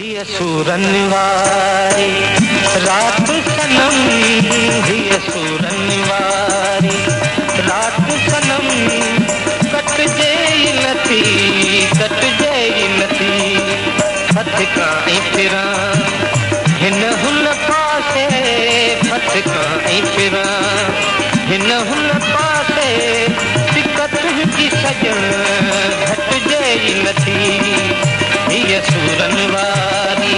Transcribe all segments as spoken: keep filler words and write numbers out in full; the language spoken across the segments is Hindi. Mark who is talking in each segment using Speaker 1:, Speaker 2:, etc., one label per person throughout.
Speaker 1: हिय सूरन वारी रात सनम, हिय सूरन वारी रात सनम, कटजे नथी कटजे नथी। भटकाई फिरां हिन हुन पासे, भटकाई फिरां हिन हुन पासे, दिक्कत की सजन घटजे नथी। हिय सूरन वारी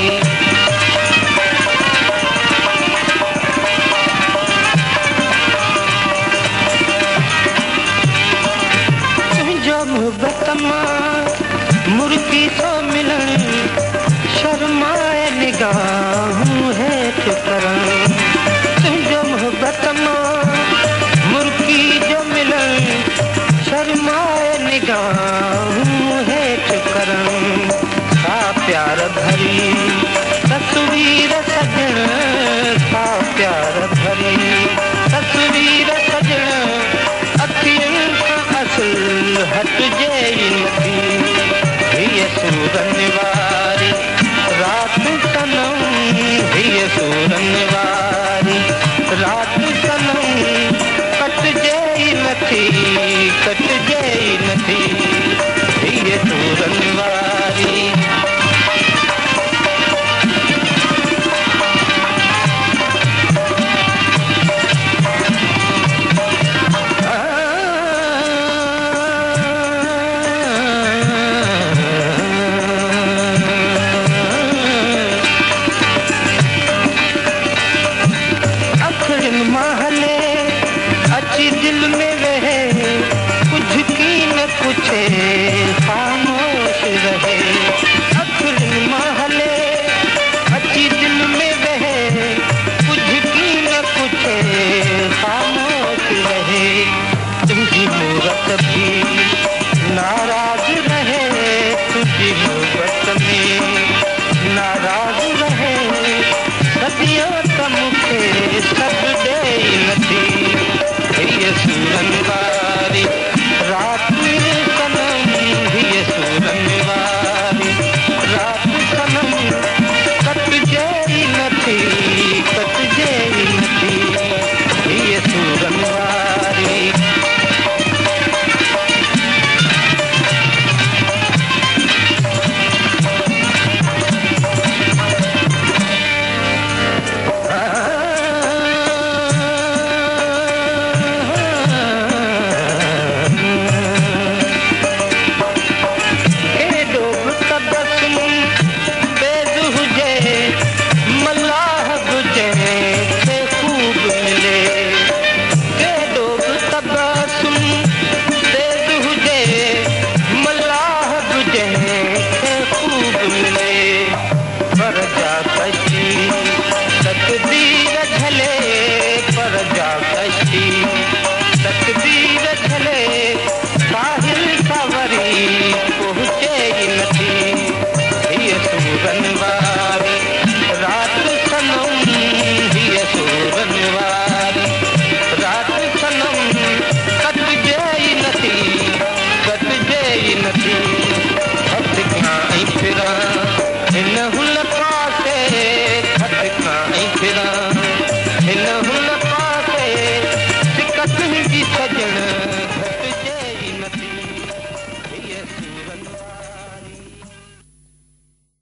Speaker 1: तुंहिंजो मुहबत मां मुर्गी सो मिलन, शर्माए निगाहूं हेठ करण। तुंहिंजो मुहबत मां मुर्गी जो मिलन, शर्माए निगाहूं हेठ करण। सा प्यार भरी तस्वीर सजण, सा प्यार भरी तस्वीर सजण, अखियुनि खां असुल हटजे नथी। हिय सूरन वारी रात सनम, हिय सूरन वारी रात सनम, कटजे नथी कटजे नथी। हिय सूरन वारी अची दिल में रहे, कुछ की न कुछ खामोश रहे। अखिर महले अची दिल में रहे, कुछ की न कुछ खामोश रहे। तुझी मूरत भी नाराज रहे, तुझी मूरत में नाराज रहे। सदियों त मूंखे सॾु ॾे नथी। हिय सूरन वारी